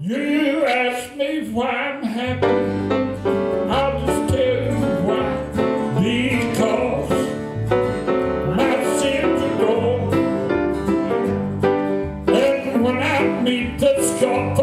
You ask me why I'm happy, I'll just tell you why. Because my sins are gone, and when I meet the scoffers,